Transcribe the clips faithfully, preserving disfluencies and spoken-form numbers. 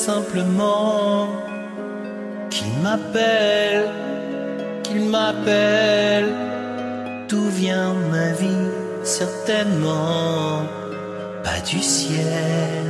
simplement qu'il m'appelle, qu'il m'appelle. D'où vient ma vie? Certainement pas du ciel.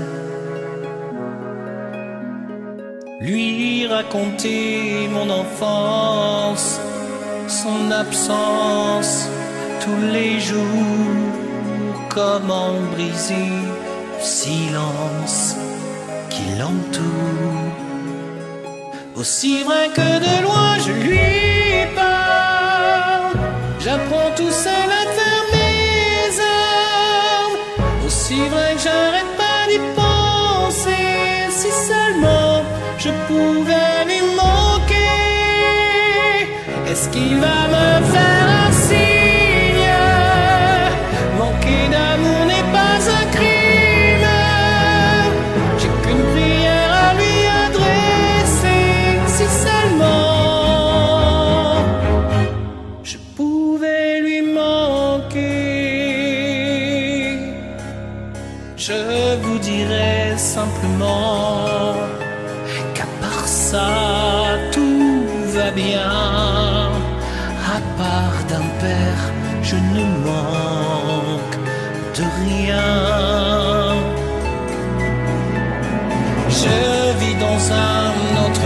Lui raconter mon enfance, son absence tous les jours. Comment briser le silence qui l'entoure. Aussi vrai que de loin je lui parle, j'apprends tout seul à faire mes armes. Aussi vrai que j'arrête pas d'y penser. Si seulement je pouvais lui manquer. Est-ce qu'il va me faire un signe? Manquer d'amour n'est pas un crime. J'ai qu'une prière à lui adresser. Si seulement je pouvais lui manquer. Je vous dirais simplement qu'à part ça, tout va bien. À part d'un père, je ne manque de rien. Je vis dans un autre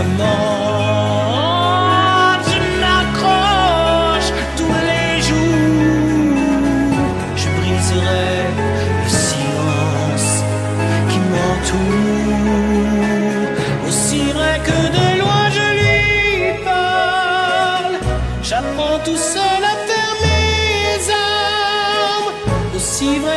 monde. Je m'accroche tous les jours. Je briserai le silence qui m'entoure. Aussi vrai que de loin je lui parle, j'apprends tout seul à faire mes armes. Aussi vrai